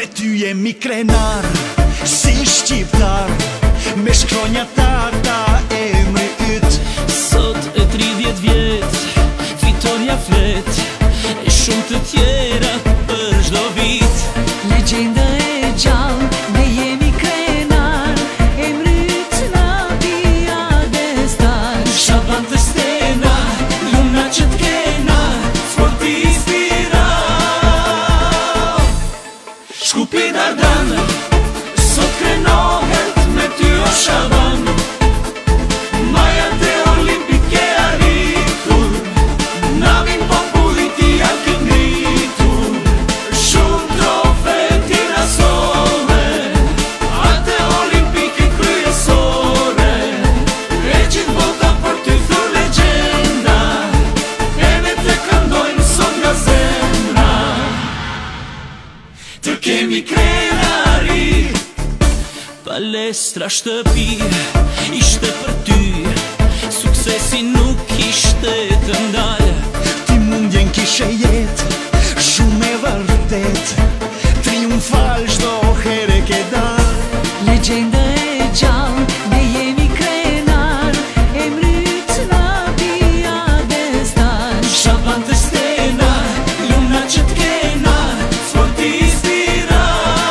Me ty jemi krenar, si shqiptar, me shkronja tata emri yt. Sot e 30 vjet, fitoria flet, e shumë të tjera për çdo vit. Legjenda e gjallë, ne jemi krenar, emri yt na bia destan. Shaban të stena, luna që t'kena, sporti inspira. Shkupi Dardan, sot krenohet me ty o Shaban. Majat e olimpike arritur, navin popullit i alkët ngritur. Shumë trofe tira sove, atë olimpike kryesore. E gjithë bota për ty thur legjenda, e ne të këndojmë sot nga zemra. Të kemi krenari, palestra shtëpi ishte për ty, suksesi nuk ishte të ndalë. Ti mundjen kishe jet, shumë e vërtet, triumfal çdo herë ke dal. Legjenda e gjallë, ne jemi krenar, emri yt na bia destan. Shaban të stena, luna që t'kena, sporti inspira.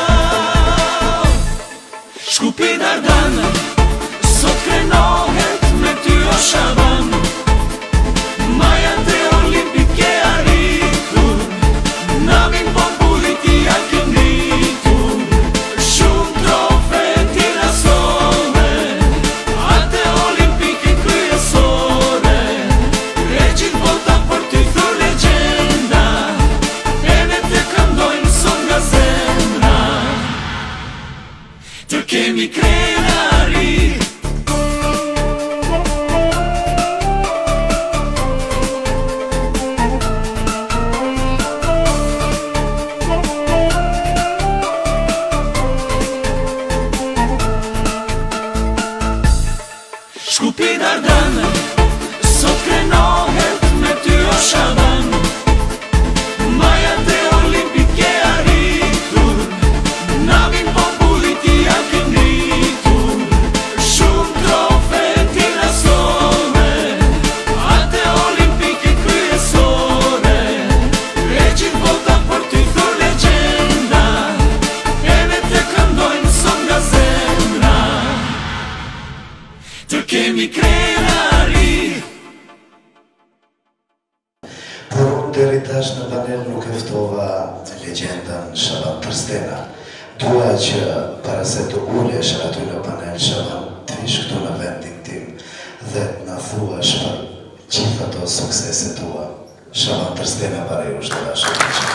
Shkupi Dardan, sot krenohet me ty o Shaban. Majat e olimpike arritur, navin popullit i alkët ngritur. Shumë trofe tira sove, atë olimpike kryesore. E gjithë bota për ty thur legjenda, e ne të këndojmë sot nga zemra. Të kemi krenari, Shkupi Dardan, sot krenohet me ty o Shaban. Majat e olimpike arritur, navin popullit i alkët ngritur. Shumë trofe tira sove, atë olimpike kryesore. E gjithë bota për ty thur legjenda, e ne të këndojmë sot nga zemra. Të kemi krenari. Por deri tash në panel nuk e ftova legjendan Shaban Tërstena. Dua që para se të ulesh aty në panel, Shaban, të vish këtu në vendin tim dhe na thuash për gjithë ato sukseset tua. Shaban Tërstena para ju është dashur.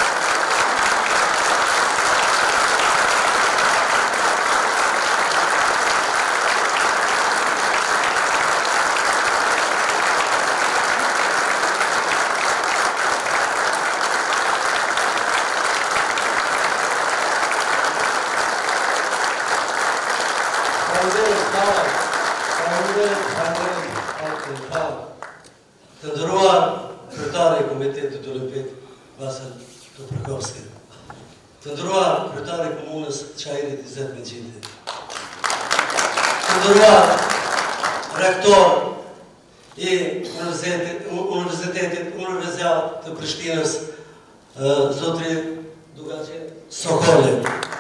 Të ndëruar kryetari i Komitetit Olimpik Vasil Toprekovski, të ndëruar kryetari i Komunës Çajirit Izet Mexhiti, të ndëruar rektor i Universitetit Universitar të Prishtinës, zotri Dugaçi Sokoli,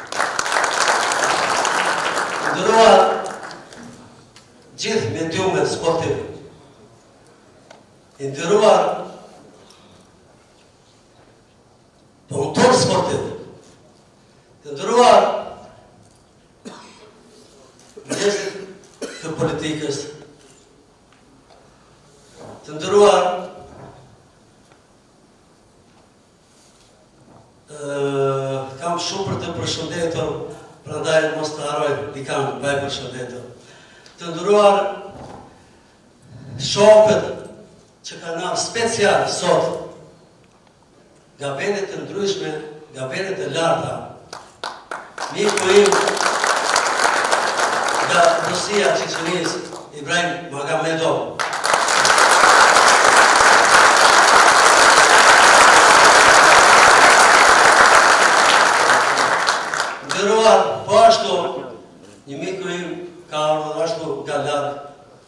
të ndëruar gjithë mediumet sportive, i nderuar punëtor sportiv, të nderuar njerëzit të politikës, të nderuar kam shumë për të përshëndetur, prandaj mos të harroj dikam vaj përshëndetur. Të nderuar shokët që ka navë special sot, nga vendet të ndryshme, nga vendet të larta, miku im nga Rusia, Çeçenis, Ibrahim Magomedov.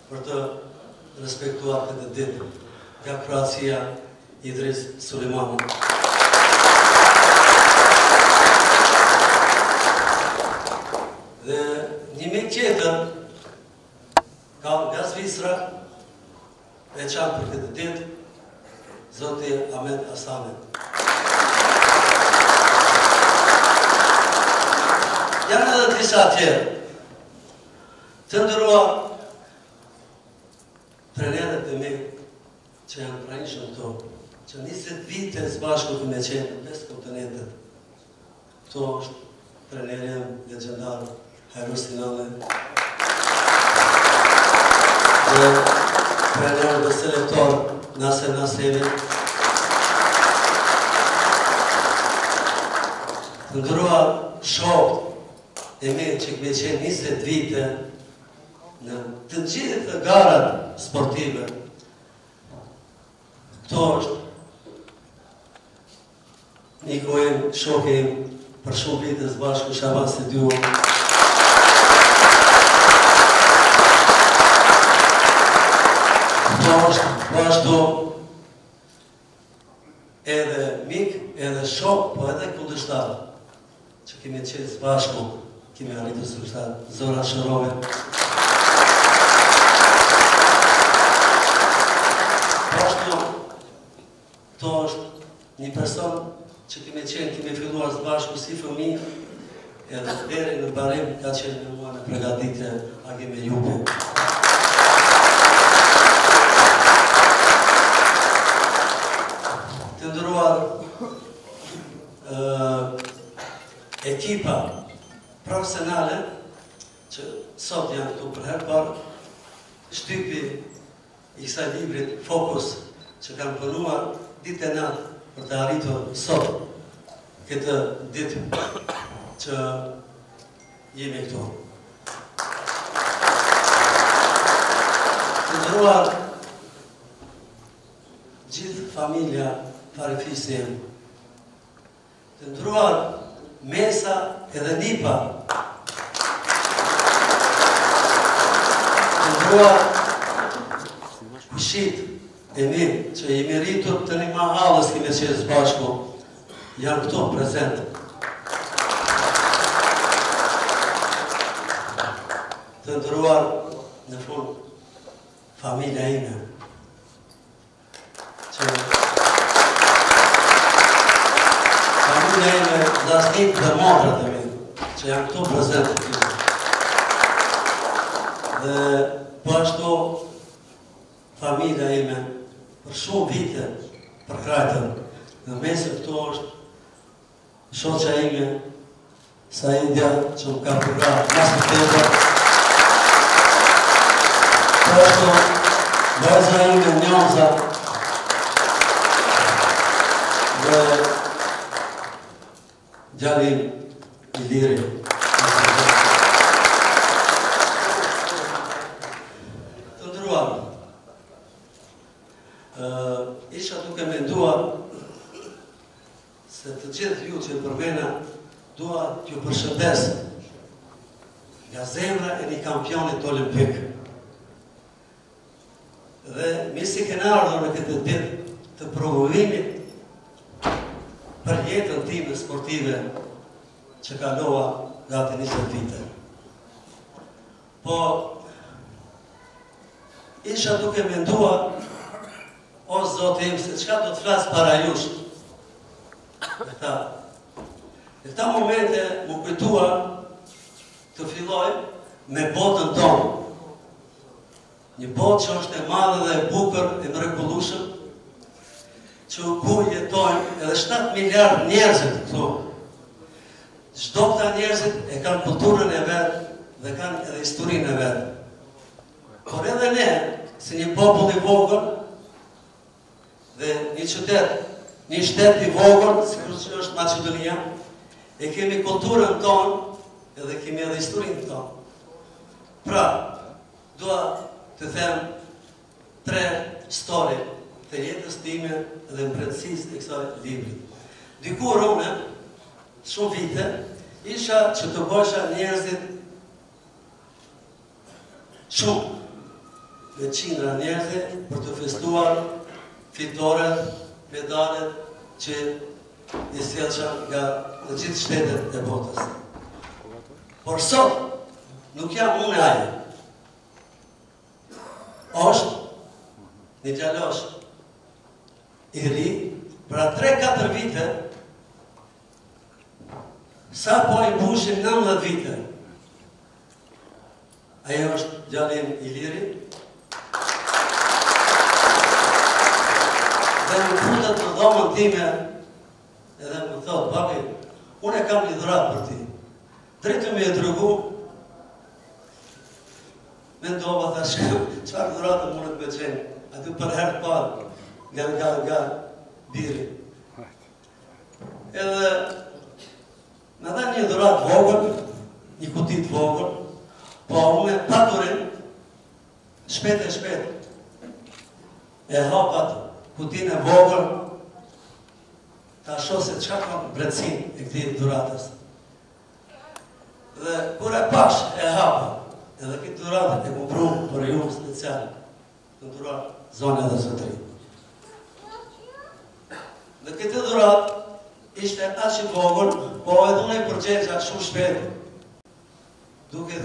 për të respektuar këtë ditë. Nga Kroacia, Idris Sulimani. Dhe një mik tjetër ka nga Zvicra, veçantë për këtë ditë, Zoti Ahmed Hasani. Janë edhe disa tjerë. Të ndëruar trenerët e mi që janë pranishëm këto, që 20 vite së bashku me qenë në 5 kontinentet. Këto është trenerjem legendar Hajru Sinane dhe trener dhe selektor Nasser Nasevi. Të ndëruar shokët e mi që me qenë 20 vite në të gjithë të garat sportive. Këto është Niko im, shoke im, për shumë vite së bashku Shaban Sediu. Këto është bashkëto edhe mik, edhe shok, po edhe kundërshtar, që kemi qenë së bashku, kemi arritur së kundërshtar, Zora Shërove. Këto është një person që kemi filluar së bashku si fëmijë, edhe deri në barim ka qenë me mua në pregaditje Agime Jupi. Të ndëruar ekipa profesionale që sot janë këtu për herë parë, shtypi i kësaj librit Fokus që kanë punuar ditë e natë për të arritur sot këtë ditë që jemi këtu. Të ndëruar gjithë familja Farifisi, të ndëruar Mesa edhe Nipa, të ndëruar Kushit e mi, që jemi rritur të një mahallës kime qenë së bashku, janë këto prezent. Të ndëruar në fund familja ime, që familja ime dasnit dhe motrat e mi, që janë këto prezent. Dhe po ashtu familja ime për shumë vite për krajtën, në mesë këto është shoqja ime Saidja që më ka përga masë të tepër. Po ashtu vajza ime Njonza dhe djalim Iliri. Të ndëruar, isha duke menduar se të gjithë ju që përmena dua t'ju përshëndes nga zemra e një kampionit olimpik. Dhe mirë si kena ardhur në këtë ditë të promovimit për jetën time sportive që kalova gati 20 vite. Po, isha duke menduar, o Zotë im, se qka do të flasë para jush. Në këta momente më kujtua të filloj me botën tonë. Një botë që është e madhe dhe e bukër, e mrekullueshëm, që ku jetojnë edhe 7 miliard njerëzit këtu. Çdo këta njerëzit e kanë kulturën e vetë dhe kanë edhe historinë e vetë. Por edhe ne, si një popull i vogël dhe një qytet, një shtet i vogël, sikur që është Maqedonia, e kemi kulturën tonë edhe kemi edhe historinë tonë. Pra, dua të them 3 histori të jetës time dhe mbretësisë të kësaj libri. Dikur unë, shumë vite, isha që të bësha njerëzit shumë. me qindra njerëzi për të festuar fitoret, medalet që i sjellshëm nga në gjithë shtetet e botës. Por sot nuk jam unë ai. Është një djalosh i ri, pra 3-4 vite, sa po i mbushin 19 vite. Ajo është djalim Iliri. Dhe më futet në dhomën time edhe më thot, babi, unë e kam një dhuratë për ti. Drejtë me e tregu, mendova, thash, çfarë dhuratë mundet me qenë? Aty për herë parë, nga biri. Edhe në dha një dhuratë vogël, një kutit vogël, po unë e paturin, shpet e hapat kutin e vogël, ta shoh se çka ka bretësin e këtij dhuratës. Dhe kur e pash e hapa, edhe këtë dhuratë e kuprum për ju special, të dhurat zonë edhe zotëri. Dhe këtë dhuratë ishte aq i vogël, po edhe unë e përgjegja shumë shpejt. Duke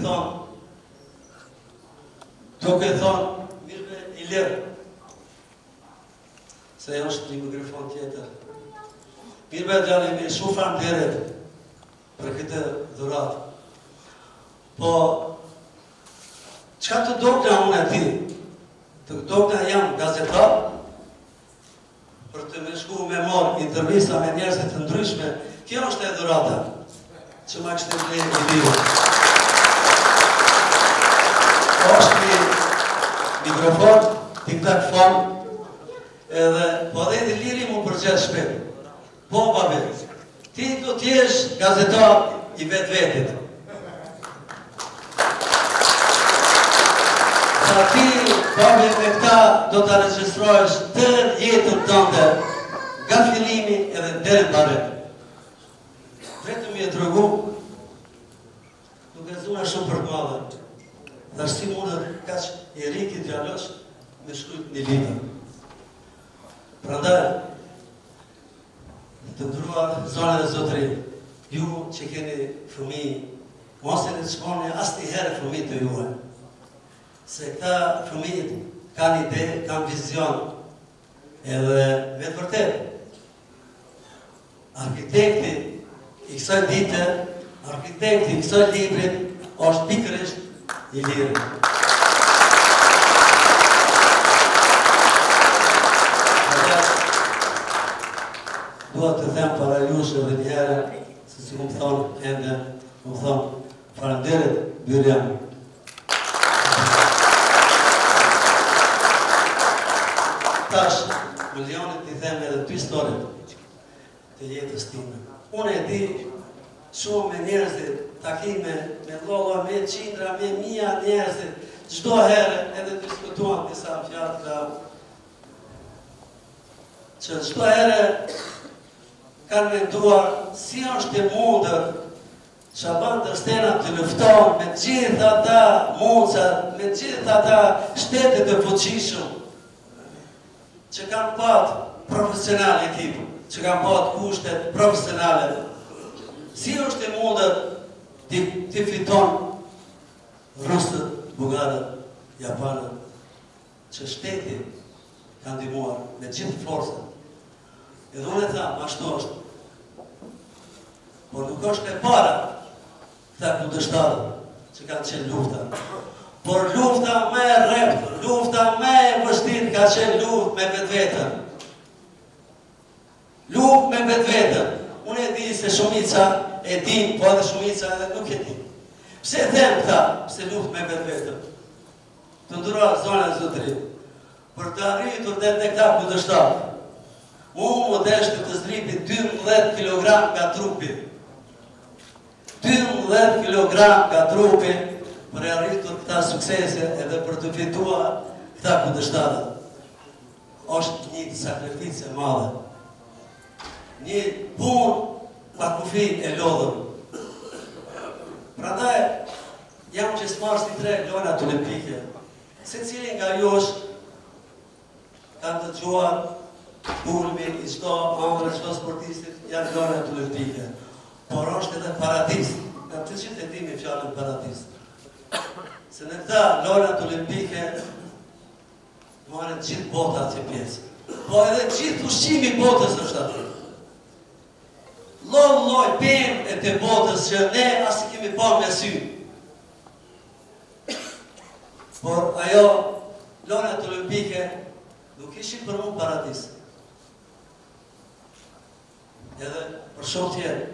thonë, mirë i lirë, se është një mikrofon tjetër. Mirë djalim, shumë faleminderit për këtë dhuratë. Po, çka të dokna unë e ti? Të dokna jam gazetar, për të me shku me marë intervista me njerëzit të ndryshme, kjo është e dhurata që ma kështë të blejë i liru. Është një mikrofon, tik-tak-fon, edhe po dhe i liri mu përgjesh shpet. Po, babi, ti do t'jesh gazetar i vetë-vetit. Sa ti, babi, me këta do t'a regjistrojsh tërë jetën tënde, nga fillimi edhe deri mbare. Vetëm i e tregu, nuk e zuna shumë për madhe. Dhe si mundet kaq i riki djalosh me shkujt një libër. Prandaj, të ndruar zonë dhe zotëri, ju që keni fëmijë, mos e në të shkoni asë një herë fëmijë të juve. Se këta fëmijët kanë ide, kanë vizion, edhe me të vërtet, arkitekti i kësaj dite, arkitekti i kësaj librit, është pikërisht i lirë. Dua të them para jush edhe një herë, se si më thonë ende, më thonë, faleminderit, Byrjam. Tash, milionit t'i them edhe 2 historit të jetës time. Unë e di shumë me njerëzit, takime, me lolla, me qindra, me mija njerëzit, çdo herë edhe diskutuan disa fjalë që çdo herë kanë menduar si është e mundër Shaban Tërstena të lufton me gjithë ata mundësat, me gjithë ata shtetet e fuqishëm që kanë patë profesional ekip, që kanë patë kushtet profesionale. Si është e mundër ti fiton rusët, bugarët, japanët, që shteti kanë ndihmuar me gjithë forcët. Edhe unë e thamë, ashtu është. Por nuk është e para këta kundërshtarë që kanë qenë lufta. Por lufta me rrept, lufta me vështirë ka qenë luftë me vetveten. Luftë me vetveten. Unë e di se shumica e din, po edhe shumica edhe nuk e din. Pse e them këta, pse luftë me vetveten? Të ndërruar zonë e zotëri, për të arritur dhe të këta kundërshtarë, unë më deshtë të zripi 12 kg nga trupi. 12 kg nga trupi për e arritur këta suksese edhe për të fituar këta kundërshtarë. Është një sakrificë e madhe. Një punë pa kufi e lodhur. Prandaj, jam që s'marrë si 3 lojnat olimpike. Se cili nga jush kanë të gjuar pulmi, i qdo andrë, qdo sportistit janë lojnat olimpike. Por është edhe paradis. Në të që të dimi fjallën paradis. Se në këta lojnat olimpike marën gjithë bota që pjesë. Po edhe gjithë ushqimi botës është atë. Loj pëmë e të botës që ne asë kemi pa me sy. Por ajo, lojnat olimpike, nuk ishin për mu paradis. Edhe për shumë tjerë.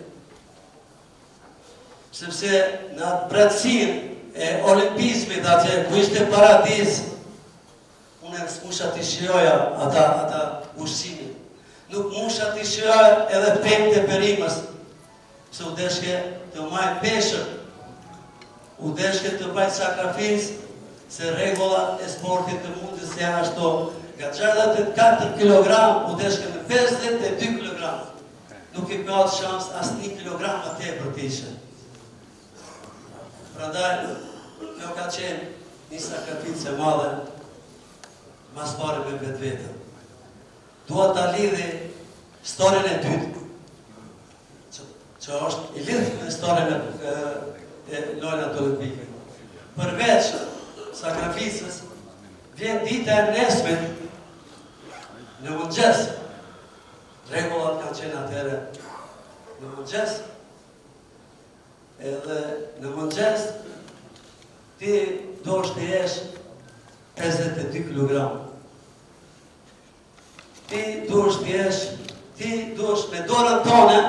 Sepse në atë bretësin e olimpizmit atje, ku ishte paradis, unë e musha t'i shioja ata ushqimi. Nuk musha t'i shioja edhe pëmë të perimës, se u deshke të majtë peshër, u deshke të bajtë sakrafis, se regullat e sportit të mundës janë ashto, nga 64 kg, u deshke në 52 kg. Nuk i patë shans asë 1 kg atë për t'ishe. Prandaj, kjo ka qenë një sakrificë e madhe, mas pare me vetë vetën. Dua ta lidhi historin e dytë, që është i lidhë me historin e lojnat olimpike. Përveç sakrificës, vjen dita e nesme në mëngjes. Regullat kanë qenë atëre në mëngjes. Edhe në mëngjes, ti do është të jesh 52 kg. Ti do është të jesh, ti do është me dorën tone,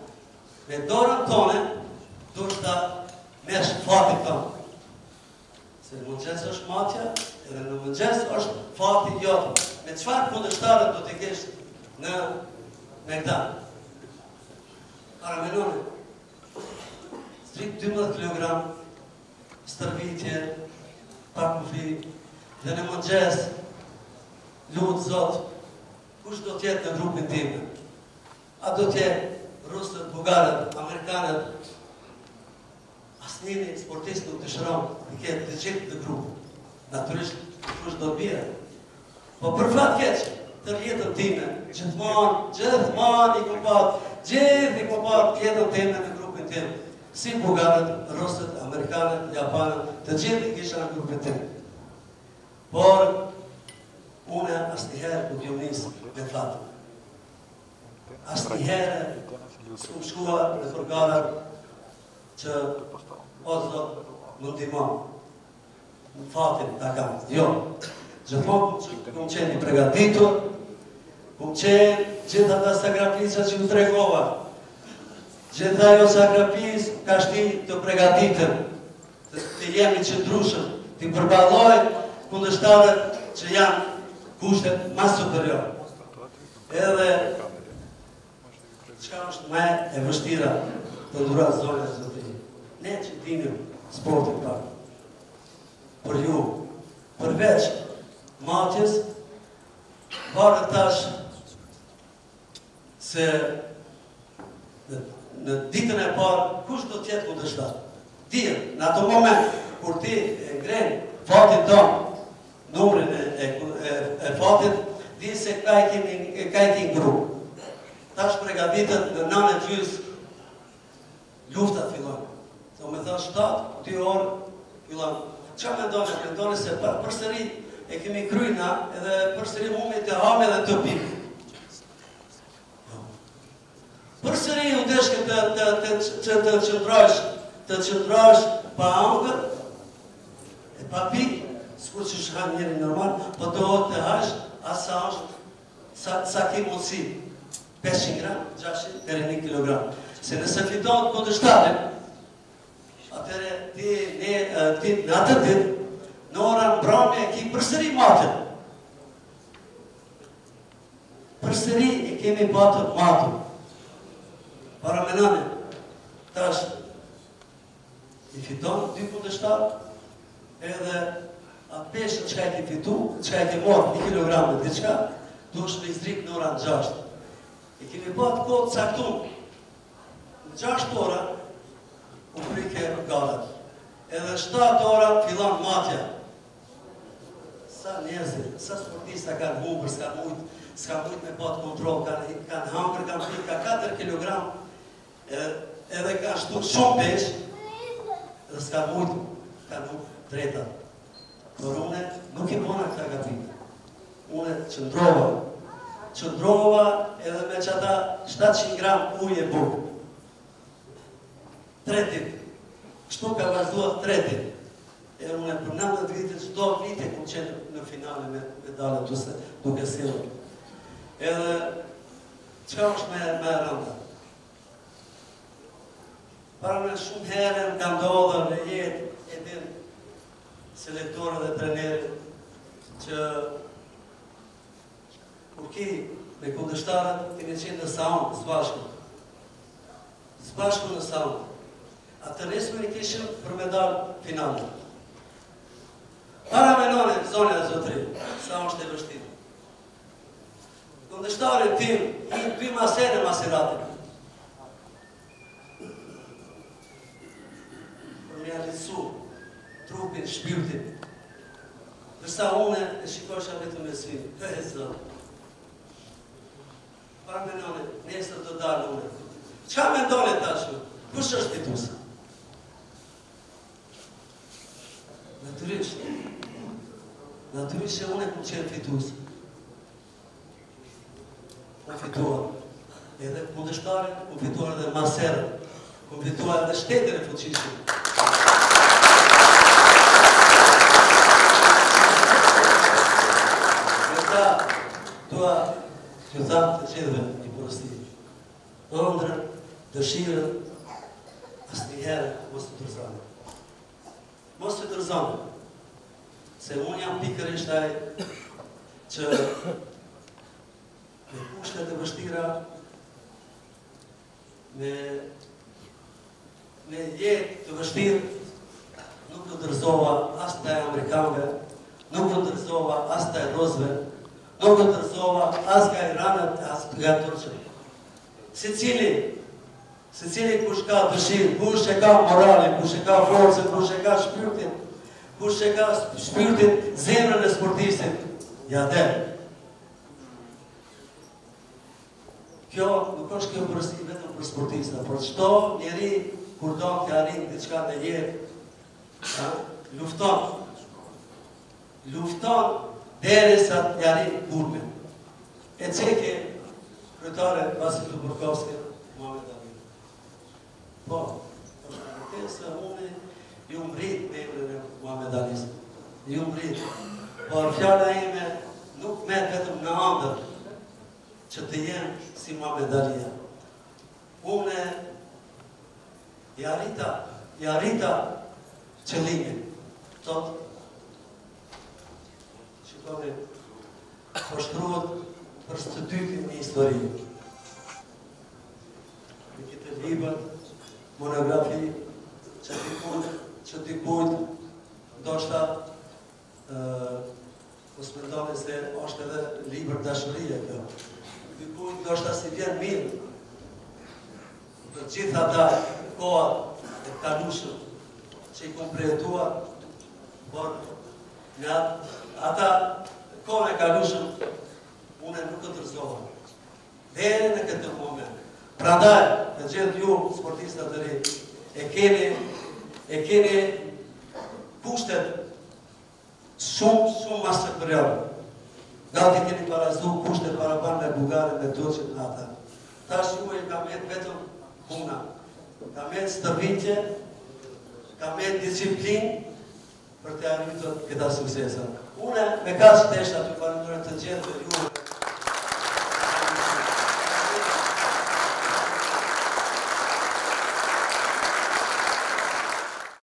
do është të mesh fatit tonë. Se në mëngjes është matja, edhe në mëngjes është fati jotë. Me qëfar kundështarët do të kesh në këta? Paramenone, strikt 12 kg, stërvitje, pak më fri, dhe në mëngjes, lutë Zotë, kush do tjetë në grupin time? A do tjetë Rusët, Bugarët, Amerikanët, asnjëri sportist nuk dëshiron të ketë të gjithë në grup. Natyrisht, kush do bjerë. Po për fat keq, tër jetën time, gjithmonë i kom pat jetën time në grupin tim. Si Bugarët, Rusët, Amerikanët, Japanët, të gjithë i kisha në grupin tim. Por, une asnjëherë nuk jam nisë me fatë. Asnjëherë s'kum shkua në përgarat që o Zot më ndihmon në fatin ta kam. Jo, gjithmonë kum qenë i pregatitur, kum qenë gjitha ta sakrifica që u tregova. Gjitha ajo sakrificë ka shti të pregatitëm, të jemi qëndrueshëm, të përballoj kundërshtarët që janë kushtet më superior. Edhe çka është më e vështira të durat zonën e Zotit. Ne që dinim sportin pak. Për ju, përveç matjes, varet tash se në ditën e parë, kush do t'jetë kundërshtar? Dirë, në ato moment, kur ti e ngren fatin tonë, numrin e fatit, di se ka i kin grupë. Tash pregaditët në 9:30 luftat fillon. Se me tha 7-2 orë fillon. Qa me ndone? Me ndone se përsëri e kemi kryna edhe përsëri mumi të hame dhe të pime. Përsëri u deshke të qëndrash pa angër e pa pikë, s'kur që shkan njëri normal, po të hotë të hash, asa është sa ki mundësi. 500 gram, 600 deri 1 kg. Se nëse fiton kundërshtarin, atëre ti në atë ditë, në orën mbrëmje e ki përsëri matën. Përsëri e kemi patën matën. Paramenone, tash i fiton 2 kundërshtar, edhe atë peshën që ka i ki fitu, që ka i ki morë 1 kg dhe diçka, du është me izrik në orën 6. I kemi patë kodë caktun. Në 6 ora, u prike garat. Edhe 7 ora fillon matja. sa sportista kanë humbër, s'ka mujt me pat kontrol, kanë hangër, kanë pikë, ka 4 kilogram, edhe ka shtu shumë pesh, edhe s'ka mujt, kanë humbë dreta. Por une nuk i bona këta gabime. Une qëndrova edhe me qata 700 gram ujë e bukë. 3 ditë. Kështu ka vazhduar 3 ditë. E unë për 90 vite, çdo vite ku qenë në finale me medale duke sjellur. Edhe çka është me rënda? Para me shumë herë më ka ndodhur në jetë, e din selektorët dhe trenerët që kur ki me kundërshtarët kemi qenë në saun, zbashku në saun. Atë nesër i kishim për medalë finale. Para me nane, zonja e zotri, sa është e vështirë. Kundërshtarin tim, i pi masene Maserati. Për mja licu, trupin, shpirtin. Dërsa une e shikosha vetëm me svinë. E zonë. Para me nane, nesër të dalë une. Qa me ndone tashme? Kush është fitusa? Naturisht që unë e ku qenë fitus. Unë fituar. Edhe kundërshtarin, unë fituar edhe maserën. Unë fituar edhe shtetin e fuqishëm. Këta, tua, që thamë të gjithve një përësti. Ëndrën, dëshirën, asë një herë, mos të tërzanë. Mos të tërzanë. Se unë jam pikërisht ai që me kushtet e vështira, me jetë të vështirë, nuk të dërzova as të Amerikanëve, nuk të dërzova as të Rozve, nuk të dërzova as nga Iranët, as nga Turqët. Secili kush ka dëshirë, kush e ka moralin, kush e ka forcën, kush e ka shpirtin, kush e ka shpirtin, zemrën e sportistit, ja del. Kjo nuk është kjo përësi vetëm për sportista, por çdo njeri kur do të arrijë diçka në jetë, lufton. Lufton derisa të arrijë kulmin. E ceke kryetare Vasil Dubrovkovski, Muhamet Ali. Po, është vërtet se unë ju mbrit me emrin e Muhamet Alis. Ju mbrit. Por fjala ime nuk merr vetëm në ëndër që të jem si Muhamet Alia. Unë i arrita qëllimin. Tot, shikoni, po shkruhet për së dytin një histori. Në këtë libër, monografi, që dikujt, ndoshta, mos mendoni se është edhe libër dashurie kjo. Dikujt ndoshta si vjen mirë. Të gjitha ata kohat e kalushëm që i kom përjetuar, por nga ata kohën e kalushëm, une nuk të tërzova. Deri në këtë moment. Prandaj, të gjithë ju, sportistat të ri, e keni kushtet shumë mas të përjallë. Gati keni parazu kushtet paraban me Bugarën, me Turqin ata. Tash ju e kam jetë vetëm puna. Kam jetë stërvitje, kam jetë disiplinë për të arritur këta suksesa. Une me ka që të eshtë aty falenderoj të gjithë ju